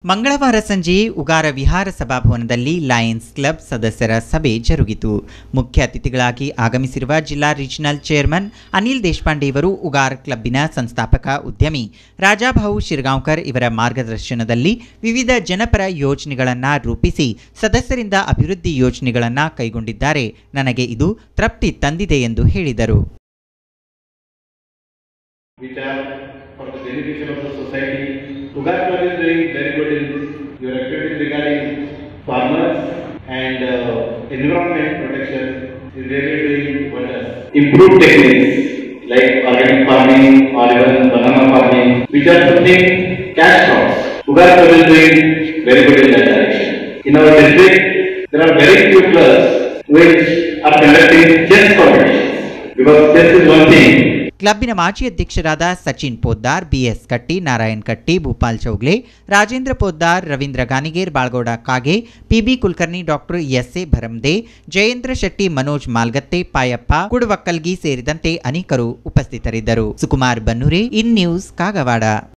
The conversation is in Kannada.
ಮಂಗಳವಾರ ಸಂಜೆ ಉಗಾರ ವಿಹಾರ ಸಭಾಭವನದಲ್ಲಿ ಲಯನ್ಸ್ ಕ್ಲಬ್ ಸದಸ್ಯರ ಸಭೆ ಜರುಗಿತು. ಮುಖ್ಯ ಅತಿಥಿಗಳಾಗಿ ಆಗಮಿಸಿರುವ ಜಿಲ್ಲಾ ರೀಜನಲ್ ಚೇರ್ಮನ್ ಅನಿಲ್ ದೇಶಪಾಂಡೆ ಇವರು ಉಗಾರ್ ಕ್ಲಬ್ಬಿನ ಸಂಸ್ಥಾಪಕ ಉದ್ಯಮಿ ರಾಜಾಭಾವು ಶಿರಗಾಂವ್ಕರ್ ಇವರ ಮಾರ್ಗದರ್ಶನದಲ್ಲಿ ವಿವಿಧ ಜನಪರ ಯೋಜನೆಗಳನ್ನು ರೂಪಿಸಿ ಸದಸ್ಯರಿಂದ ಅಭಿವೃದ್ಧಿ ಯೋಜನೆಗಳನ್ನು ಕೈಗೊಂಡಿದ್ದಾರೆ. ನನಗೆ ಇದು ತೃಪ್ತಿ ತಂದಿದೆ ಎಂದು ಹೇಳಿದರು. Ugar Club is doing very good in your activities regarding farmers and environment protection is really doing wonders. Improved techniques like organic farming or even banana farming, which are putting cash crops. Ugar Club is doing very good in that direction. In our district, there are very few clubs which are conducting chess competitions because chess is one thing. ಕ್ಲಬ್ಬಿನ ಮಾಜಿ ಅಧ್ಯಕ್ಷರಾದ ಸಚಿನ್ ಪೋದ್ದಾರ್, ಬಿಎಸ್ ಕಟ್ಟಿ, ನಾರಾಯಣ್ ಕಟ್ಟಿ, ಭೂಪಾಲ್ ಚೌಗ್ಲೆ, ರಾಜೇಂದ್ರ ಪೋದ್ದಾರ್, ರವೀಂದ್ರ ಗಾನಿಗೇರ್, ಬಾಳ್ಗೌಡ ಕಾಗೆ, PB Kulkarni, doctor S A ಭರಮದೆ, Jayendra Shetty, Manoj ಮಾಲ್ಗತ್ತೆ, Payappa ಕುಡವಕ್ಕಲ್ಗಿ ಸೇರಿದಂತೆ ಅನೇಕರು ಉಪಸ್ಥಿತರಿದ್ದರು. Sukumar ಬನ್ನೂರೆ, in news, Kagwad.